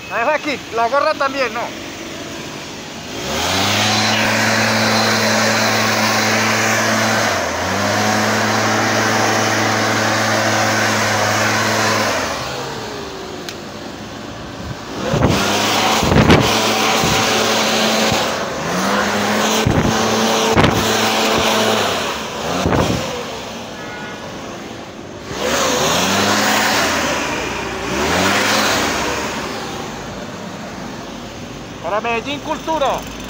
La dejo aquí, la gorra también, ¿no? Para Medellín Cultura.